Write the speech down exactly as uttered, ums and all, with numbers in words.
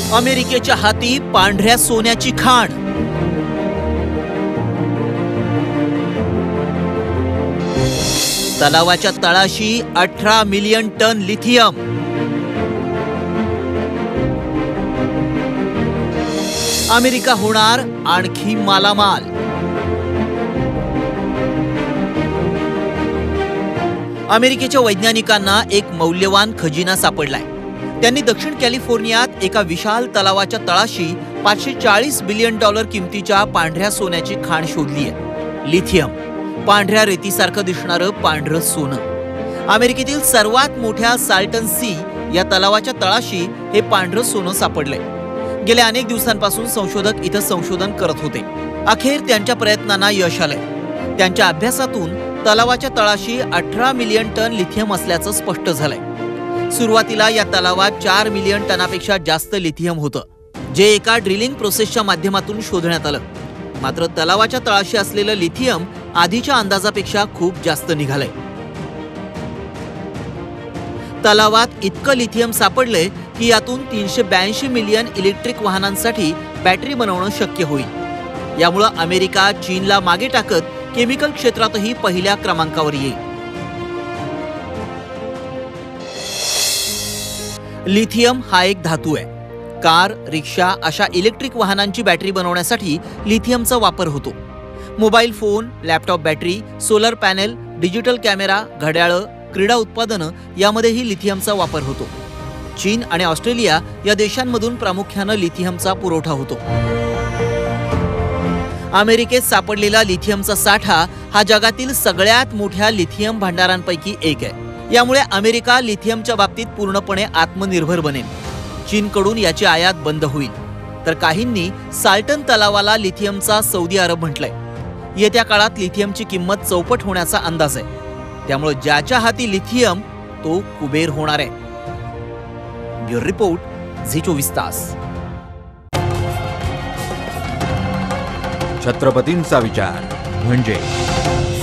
अमेरिकेच्या हाती पांढऱ्या सोन्याची खाण। तलावाच्या तळाशी अठरा मिलियन टन लिथियम। अमेरिका होणार आणखी मालामाल। अमेरिकेच्या वैज्ञानिकांना एक मौल्यवान खजिना सापडलाय। त्यांनी दक्षिण कॅलिफोर्नियात एका विशाल तलावाच्या तळाशी पाचशे चाळीस बिलियन डॉलर किमतीच्या पांढऱ्या सोन्याची खाण शोधली आहे। लिथियम, पांढऱ्या रेतीसारखं दिसणारं पांढरं सोनं। अमेरिकेतील सर्वात मोठ्या साल्टन सी या तलावाच्या तळाशी हे पांढरं सोनं सापडलंय। गेल्या अनेक दिवसांपासून संशोधक इथं संशोधन करत होते। अखेर त्यांच्या प्रयत्नांना यश आलंय। त्यांच्या अभ्यासातून तलावाच्या तळाशी अठरा मिलियन टन लिथियम असल्याचं स्पष्ट झालंय। सुरुवातीला या तलावात चार मिलियन टनापेक्षा जास्त लिथियम होतं, जे एका ड्रिलिंग प्रोसेसच्या माध्यमातून शोधण्यात आलं। मात्र तलावाच्या तळाशी असलेलं लिथियम आधीच्या अंदाजापेक्षा खूप जास्त निघालंय। तलावात इतकं लिथियम सापडलंय की यातून तीनशे ब्याऐंशी मिलियन इलेक्ट्रिक वाहनांसाठी बॅटरी बनवणं शक्य होईल। यामुळे अमेरिका चीनला मागे टाकत केमिकल क्षेत्रातही पहिल्या क्रमांकावर येईल। लिथियम हा एक धातू आहे। कार, रिक्षा अशा इलेक्ट्रिक वाहनांची बॅटरी बनवण्यासाठी लिथियमचा वापर होतो। Mobile phone, laptop battery, solar panel, digital camera, घड्याळं, क्रीडा उत्पादनं यामध्येही लिथियमचा वापर होतो। चीन आणि ऑस्ट्रेलिया या देशांमधून प्रामुख्याने लिथियमचा पुरवठा होतो। अमेरिकेत सापडलेला लिथियमचा साठा हा जगातील सगळ्यात मोठ्या लिथियम भांडारांपैकी एक आहे। यामुळे अमेरिका लिथियमच्या बाबतीत पूर्णपणे आत्मनिर्भर बनेल। चीनकडून याची आयात बंद होईल, तर काहींनी साल्टन तलावाला लिथियमचा सौदी अरब म्हटलंय। येत्या काळात लिथियमची किंमत चौपट होण्याचा अंदाज आहे। त्यामुळे ज्याच्या हाती लिथियम तो कुबेर होणार आहे। ब्युरो रिपोर्ट, झी चोवीस तास। छत्रपतींचा विचार म्हणजे